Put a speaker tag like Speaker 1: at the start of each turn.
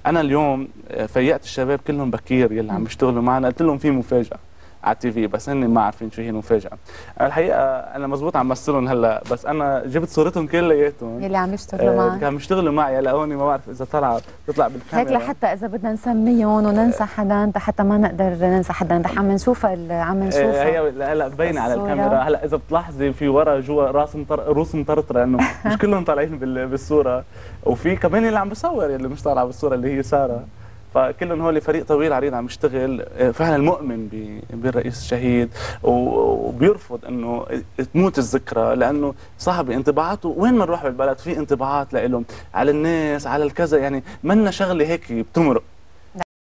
Speaker 1: انا اليوم فيقت الشباب كلهم بكير يلي عم يشتغلوا معنا، قلت لهم في مفاجاه على التي في، بس هن ما عارفين شو هي المفاجاه. الحقيقه انا مزبوط عم مثلهم هلا، بس انا جبت صورتهم كلياتهم
Speaker 2: يلي عم يشتغلوا
Speaker 1: اللي
Speaker 2: معك.
Speaker 1: عم يشتغلوا معي. هلا هون ما بعرف اذا تطلع
Speaker 2: هيك
Speaker 1: بالكاميرا.
Speaker 2: لحتى اذا بدنا نسميهم وننسى حدا، حتى ما نقدر ننسى حدا، رح عم نشوفها عم نشوفها
Speaker 1: هي هلا مبينه على الكاميرا.
Speaker 2: الصورة.
Speaker 1: هلا اذا بتلاحظي في ورا جوا روس مطرطره، انه مش كلهم طالعين بالصوره، وفي كمان اللي عم بصور اللي مش طالعه بالصوره اللي هي ساره. فكلهم هول فريق طويل عريض عم يشتغل فعلا مؤمن بالرئيس الشهيد، وبيرفض انه تموت الذكرى، لانه صاحب انطباعاته وين ما نروح بالبلد في انطباعات لهم على الناس على الكذا، يعني منا شغله هيك بتمرق.